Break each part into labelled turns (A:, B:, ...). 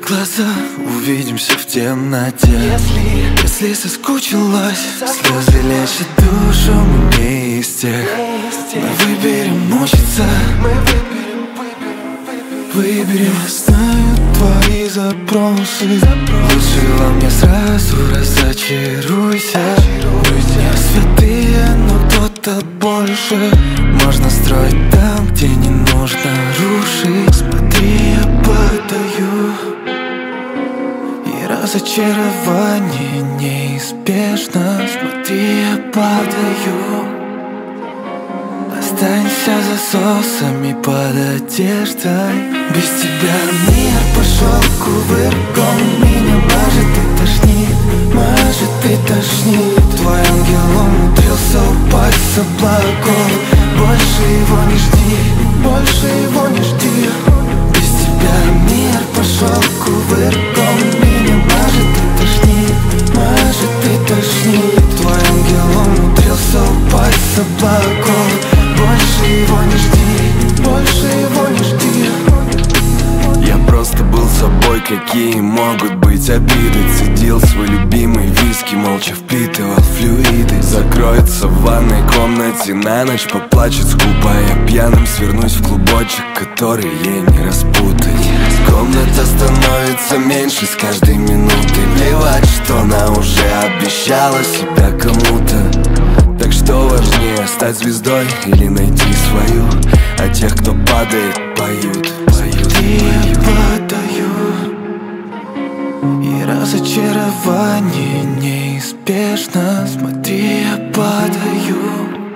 A: глаза, увидимся в темноте. Если соскучилась, слезы лечат душу, мы не из тех. Мы выберем мучиться, выберем. Знаю твои запросы, лучше во мне сразу разочаруйся. Мы не святые, но кто-то больше. Можно строить там, где не нужно рушить. Смотри, я падаю, и разочарование неизбежно. Смотри, я падаю, останься засосами под одеждой. Без тебя мир пошел кувырком. Меня может и тошнит, может и тошнит. Твой ангел умудрился упасть с облаков. Больше его не жди, больше его не жди. Без тебя мир пошел кувырком. Меня может и тошнит, может и тошнит. Твой ангел умудрился упасть с облаков. Больше его не жди, больше его не жди. Я просто был собой, какие могут быть обиды. Цедил свой любимый виски, молча впитывал флюиды. Закроется в ванной комнате на ночь, поплачет скупо. Я пьяным свернусь в клубочек, который ей не распутать. Комната становится меньше с каждой минутой. Плевать, что она уже обещала себя кому-то. Так что важнее, стать звездой или найти свою? А тех, кто падает, поют. Я падаю, и разочарование неизбежно. Смотри, я падаю,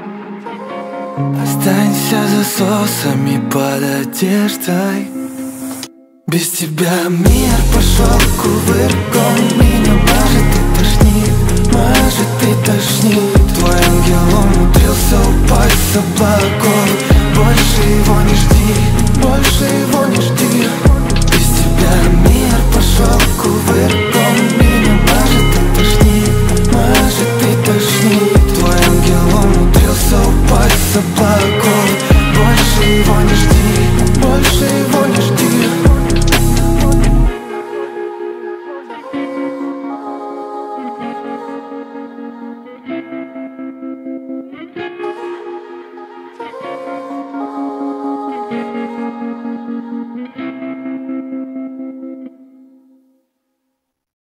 A: останься засосами под одеждой. Без тебя мир пошел кувырком. Меня может и тошнит, может и тошнит. Твой ангел умудрился упасть с облаков. Больше его не жди, больше его не жди.